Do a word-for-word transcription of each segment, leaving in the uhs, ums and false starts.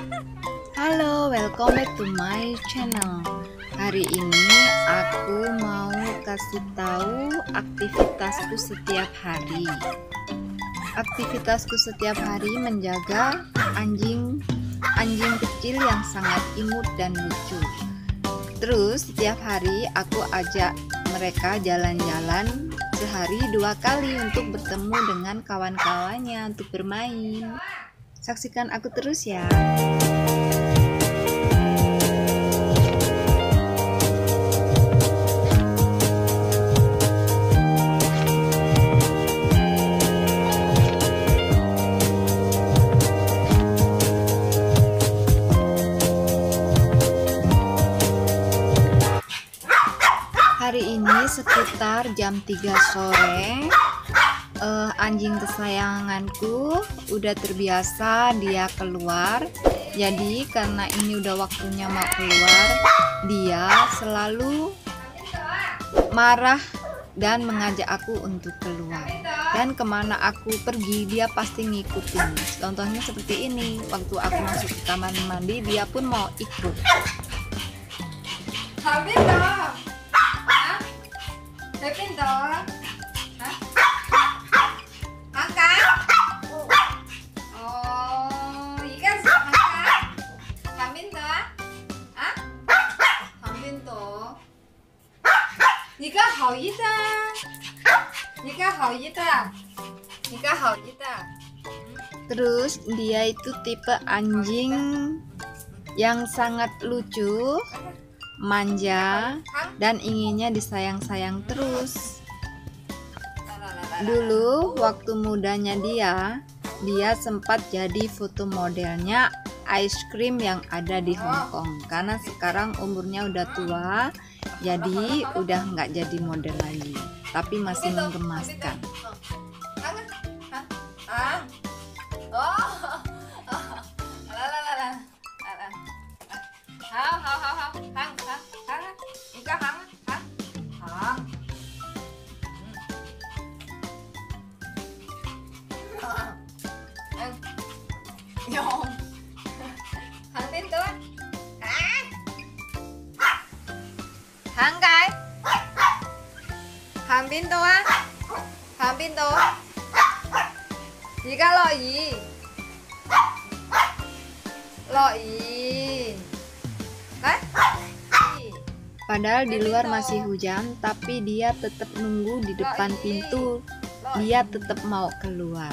Halo, welcome back to my channel. Hari ini aku mau kasih tahu aktivitasku setiap hari. Aktivitasku setiap hari menjaga anjing anjing kecil yang sangat imut dan lucu. Terus setiap hari aku ajak mereka jalan-jalan sehari dua kali untuk bertemu dengan kawan-kawannya untuk bermain. Saksikan aku terus ya. Hari ini sekitar jam tiga sore, uh, anjing kesayanganku udah terbiasa dia keluar. Jadi karena ini udah waktunya mau keluar, dia selalu marah dan mengajak aku untuk keluar. Dan kemana aku pergi dia pasti ngikutin. Contohnya seperti ini, waktu aku masuk ke kamar mandi dia pun mau ikut. Để pintu, hả? Angkat? Oh, 이거 angkat? 한 pintu, hả? 한 pintu. 이거好一点，이거好一点，이거好一点. Terus dia itu tipe anjing yang sangat lucu, manja, dan inginnya disayang-sayang terus. Dulu waktu mudanya dia, dia sempat jadi foto modelnya ice cream yang ada di Hong Kong. Karena sekarang umurnya udah tua, jadi udah nggak jadi model lagi, tapi masih menggemaskan. Hàng cái hàng pintu á, hàng pintu. Jika lo gì lo i đấy. Padahal di luar masih hujan, tapi dia tetap nunggu di depan pintu. Dia tetap mau keluar.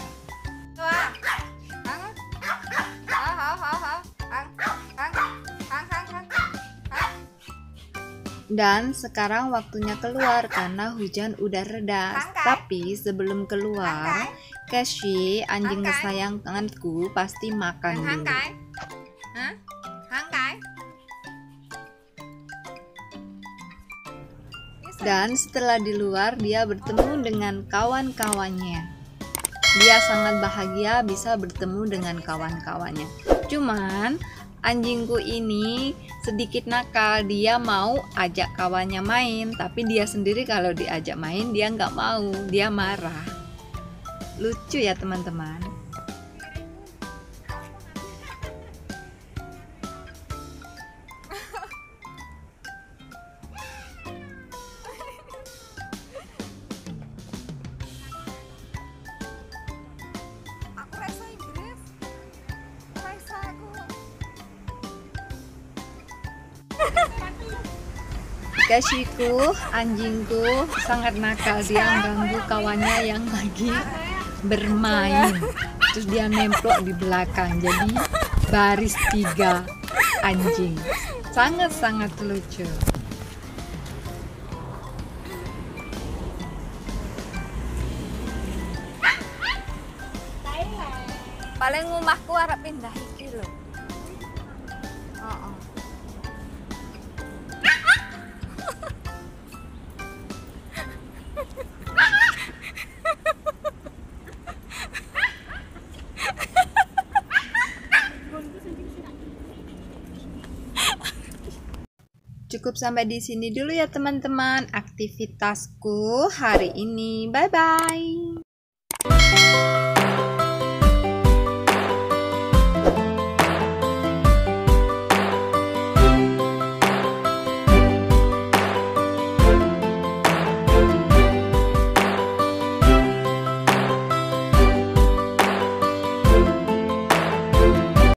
Dan sekarang waktunya keluar karena hujan udah reda. Tapi sebelum keluar, Cashy, anjing kesayanganku, pasti makan dulu. Dan setelah di luar, dia bertemu dengan kawan-kawannya. Dia sangat bahagia bisa bertemu dengan kawan-kawannya. Cuman anjingku ini sedikit nakal, dia mau ajak kawannya main, tapi dia sendiri kalau diajak main dia nggak mau, dia marah. Lucu ya teman-teman. Cashyku, anjingku sangat nakal, dia mengganggu kawannya yang lagi bermain. Terus dia nemplok di belakang, jadi baris tiga anjing. Sangat-sangat lucu. Paling rumahku arep pindah iki lho. Oh, oh. Cukup sampai di sini dulu ya teman-teman aktivitasku hari ini. Bye bye.